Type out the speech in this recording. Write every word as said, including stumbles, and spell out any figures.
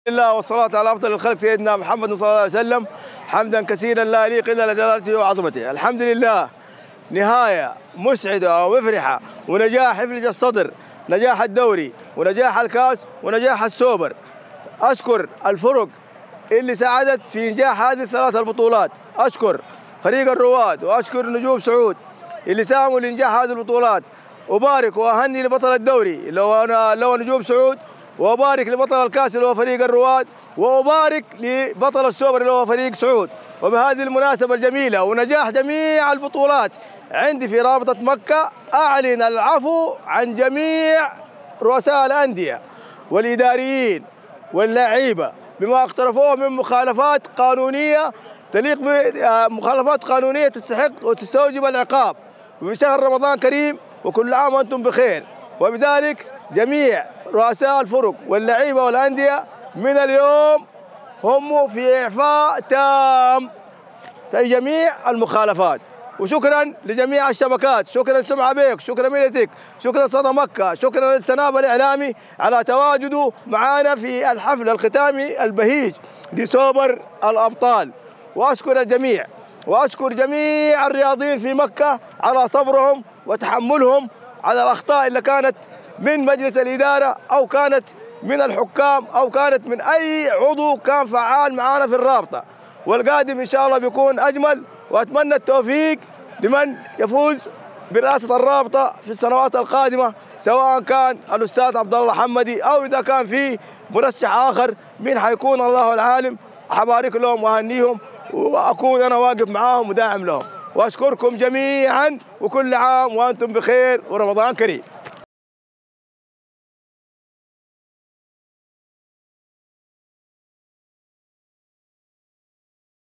الله والصلاة على أفضل الخلق سيدنا محمد صلى الله عليه وسلم، حمدا كثيرا لا يليق إلا لجلالته وعظمته. الحمد لله، نهاية مسعدة ومفرحة ونجاح حفل الصدر، نجاح الدوري ونجاح الكاس ونجاح السوبر. أشكر الفرق اللي ساعدت في نجاح هذه الثلاث البطولات، أشكر فريق الرواد وأشكر نجوم سعود اللي ساهموا لإنجاح هذه البطولات. أبارك وأهني لبطل الدوري اللي هو اللي هو نجوم سعود، وأبارك لبطل الكاس اللي هو فريق الرواد، وأبارك لبطل السوبر اللي هو فريق سعود. وبهذه المناسبة الجميلة ونجاح جميع البطولات عندي في رابطة مكة، أعلن العفو عن جميع رؤساء الأندية والإداريين واللاعيبة بما اقترفوه من مخالفات قانونية تليق بمخالفات قانونية تستحق وتستوجب العقاب. وبشهر رمضان كريم وكل عام وأنتم بخير. وبذلك جميع رؤساء الفرق واللعيبة والأندية من اليوم هم في إعفاء تام في جميع المخالفات. وشكرا لجميع الشبكات، شكرا سمعة بيك، شكرا ميلتك، شكرا صدى مكة، شكرا للسناب الإعلامي على تواجده معنا في الحفل الختامي البهيج لسوبر الأبطال. وأشكر الجميع وأشكر جميع الرياضيين في مكة على صبرهم وتحملهم على الأخطاء اللي كانت من مجلس الإدارة أو كانت من الحكام أو كانت من أي عضو كان فعال معنا في الرابطة. والقادم إن شاء الله بيكون أجمل، وأتمنى التوفيق لمن يفوز برئاسة الرابطة في السنوات القادمة، سواء كان الأستاذ عبد الله حمدي أو إذا كان في مرشح آخر مين حيكون الله العالم. أبارك لهم وأهنيهم وأكون أنا واقف معاهم وداعم لهم. وأشكركم جميعا وكل عام وأنتم بخير ورمضان كريم.